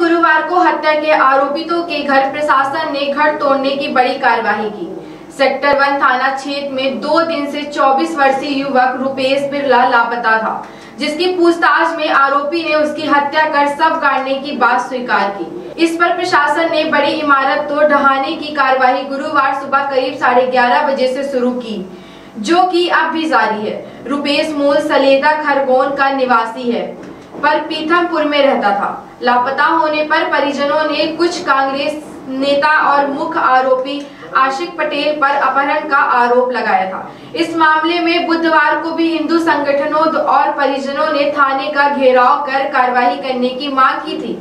गुरुवार को हत्या के आरोपितों के घर प्रशासन ने घर तोड़ने की बड़ी कार्रवाई की। सेक्टर 1 थाना क्षेत्र में 2 दिन से 24 वर्षीय युवक रुपेश बिरला लापता था, जिसकी पूछताछ में आरोपी ने उसकी हत्या कर शव गाड़ने की बात स्वीकार की। इस पर प्रशासन ने बड़ी इमारत तोड़ ढहाने की कार्रवाई गुरुवार सुबह करीब 11:30 बजे से शुरू की, जो कि अब भी जारी है। रुपेश मूल सलेदा खरगोन का निवासी है, पर पीथमपुर में रहता था। लापता होने पर परिजनों ने कुछ कांग्रेस नेता और मुख्य आरोपी आशिक पटेल पर अपहरण का आरोप लगाया था। इस मामले में बुधवार को भी हिंदू संगठनों और परिजनों ने थाने का घेराव कर कार्रवाई करने की मांग की थी।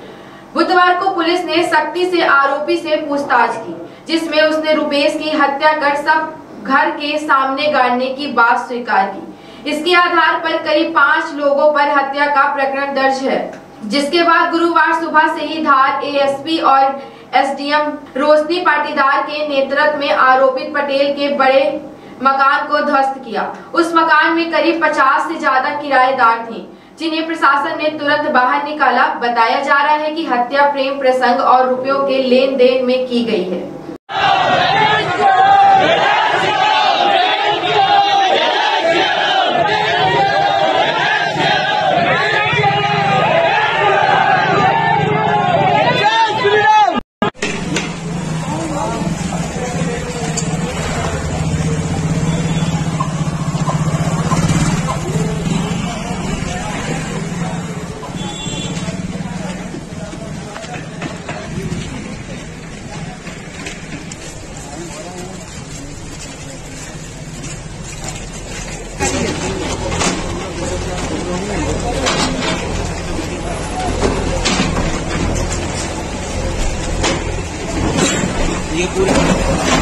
बुधवार को पुलिस ने सख्ती से आरोपी से पूछताछ की, जिसमें उसने रुपेश की हत्या कर सब घर के सामने गाड़ने की बात स्वीकार की। इसके आधार पर करीब 5 लोगों पर हत्या का प्रकरण दर्ज है, जिसके बाद गुरुवार सुबह से ही धार एएसपी और एसडीएम रोशनी पाटीदार के नेतृत्व में आरोपित पटेल के बड़े मकान को ध्वस्त किया। उस मकान में करीब 50 से ज्यादा किराएदार थे, जिन्हें प्रशासन ने तुरंत बाहर निकाला। बताया जा रहा है कि हत्या प्रेम प्रसंग और रुपयों के लेन देन में की गई है। ये पूरा